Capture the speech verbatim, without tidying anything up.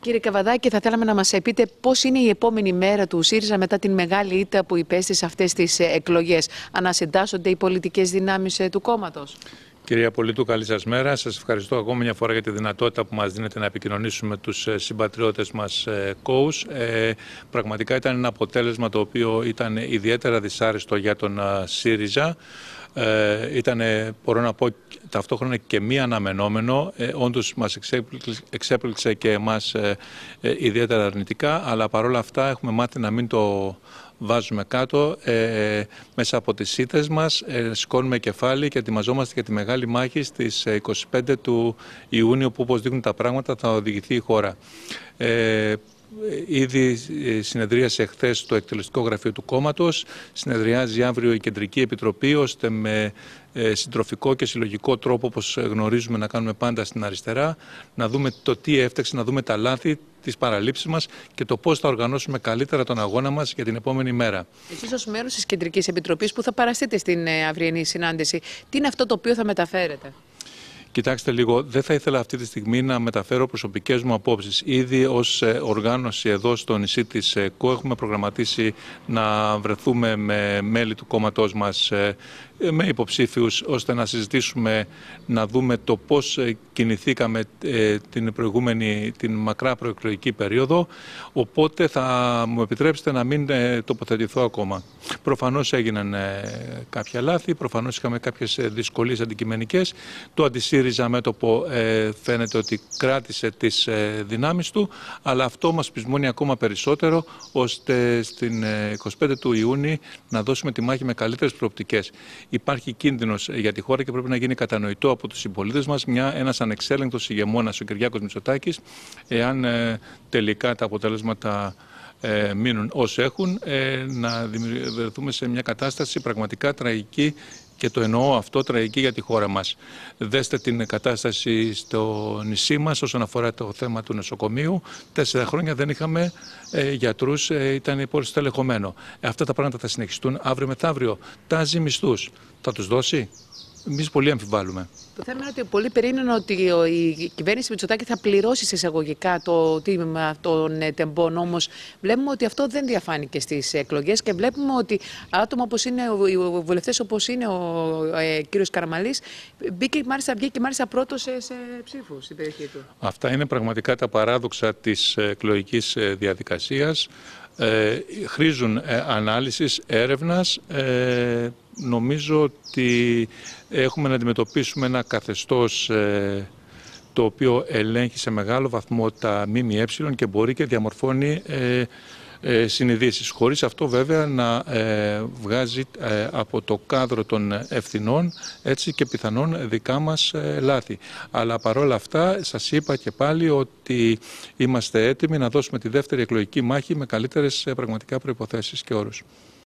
Κύριε Καβαδάκη, θα θέλαμε να μας πείτε πώς είναι η επόμενη μέρα του ΣΥΡΙΖΑ μετά την μεγάλη ήττα που υπέστη σε αυτές τις εκλογές. Ανασυντάσσονται οι πολιτικές δυνάμεις του κόμματος? Κυρία Πολίτου, καλή σας μέρα. Σας ευχαριστώ ακόμα μια φορά για τη δυνατότητα που μας δίνετε να επικοινωνήσουμε με τους συμπατριώτες μας κόους. Ε, πραγματικά ήταν ένα αποτέλεσμα το οποίο ήταν ιδιαίτερα δυσάρεστο για τον ΣΥΡΙΖΑ. Ε, ήταν, μπορώ να πω, ταυτόχρονα και μη αναμενόμενο. Ε, όντως μας εξέπληξε, εξέπληξε και εμάς ε, ε, ιδιαίτερα αρνητικά, αλλά παρόλα αυτά έχουμε μάθει να μην το βάζουμε κάτω. Ε, μέσα από τις ήττες μας ε, σηκώνουμε κεφάλι και ετοιμαζόμαστε για τη μεγάλη μάχη στις είκοσι πέντε του Ιούνιου, που όπως δείχνουν τα πράγματα θα οδηγηθεί η χώρα. Ε, Ήδη συνεδρίασε χθες το εκτελεστικό γραφείο του κόμματος, συνεδριάζει αύριο η Κεντρική Επιτροπή, ώστε με συντροφικό και συλλογικό τρόπο, όπως γνωρίζουμε να κάνουμε πάντα στην αριστερά, να δούμε το τι έφταξε, να δούμε τα λάθη, τις παραλήψεις μας και το πώς θα οργανώσουμε καλύτερα τον αγώνα μας για την επόμενη μέρα. Εσείς ως μέρος της Κεντρικής Επιτροπής που θα παραστείτε στην αυριανή συνάντηση, τι είναι αυτό το οποίο θα μεταφέρετε? Κοιτάξτε λίγο, δεν θα ήθελα αυτή τη στιγμή να μεταφέρω προσωπικές μου απόψεις. Ήδη ως οργάνωση εδώ στο νησί της ΚΟ έχουμε προγραμματίσει να βρεθούμε με μέλη του κόμματός μας, με υποψήφιους, ώστε να συζητήσουμε, να δούμε το πώς κινηθήκαμε την προηγούμενη, την μακρά προεκλογική περίοδο. Οπότε θα μου επιτρέψετε να μην τοποθετηθώ ακόμα. Προφανώς έγιναν κάποια λάθη, προφανώς είχαμε κάποιες δυσκολίες αντικειμενικές. Το αντισύριζα μέτωπο φαίνεται ότι κράτησε τις δυνάμεις του, αλλά αυτό μας πεισμώνει ακόμα περισσότερο, ώστε στην είκοσι πέντε του Ιούνιου να δώσουμε τη μάχη με καλύτερες προοπτικές. Υπάρχει κίνδυνος για τη χώρα και πρέπει να γίνει κατανοητό από τους συμπολίτες μας μια, ένας ανεξέλεγκτος ηγεμόνας, ο Κυριάκος Μητσοτάκης, εάν ε, τελικά τα αποτελέσματα ε, μείνουν ως έχουν, ε, να δημιουργηθούμε σε μια κατάσταση πραγματικά τραγική. Και το εννοώ αυτό, τραγική για τη χώρα μας. Δέστε την κατάσταση στο νησί μας όσον αφορά το θέμα του νοσοκομείου. Τέσσερα χρόνια δεν είχαμε ε, γιατρούς, ε, ήταν πολυστελεχωμένο. Ε, αυτά τα πράγματα θα συνεχιστούν αύριο μεθαύριο. Τάζει μισθούς. Θα τους δώσει? Εμείς πολύ αμφιβάλλουμε. Το θέμα είναι ότι πολλοί περίμεναν ότι η κυβέρνηση Μητσοτάκη θα πληρώσει σε εισαγωγικά το τίμημα των τεμπών. Όμως βλέπουμε ότι αυτό δεν διαφάνηκε στις εκλογές και βλέπουμε ότι άτομα όπως είναι, οι βουλευτές όπως είναι ο ε, κύριος Καραμανλής, μπήκε μάλιστα, βγήκε μάλιστα πρώτος σε, σε ψήφους στην περιοχή του. Αυτά είναι πραγματικά τα παράδοξα της εκλογικής διαδικασίας. Ε, χρήζουν ε, ανάλυσης, έρευνας. Ε, νομίζω ότι έχουμε να αντιμετωπίσουμε ένα καθεστώς ε, το οποίο ελέγχει σε μεγάλο βαθμό τα ΜΜΕ και μπορεί και διαμορφώνει ε, ε, συνειδήσεις. Χωρίς αυτό βέβαια να ε, βγάζει ε, από το κάδρο των ευθυνών, έτσι και πιθανόν δικά μας ε, λάθη. Αλλά παρόλα αυτά σας είπα και πάλι ότι είμαστε έτοιμοι να δώσουμε τη δεύτερη εκλογική μάχη με καλύτερες ε, πραγματικά προϋποθέσεις και όρους.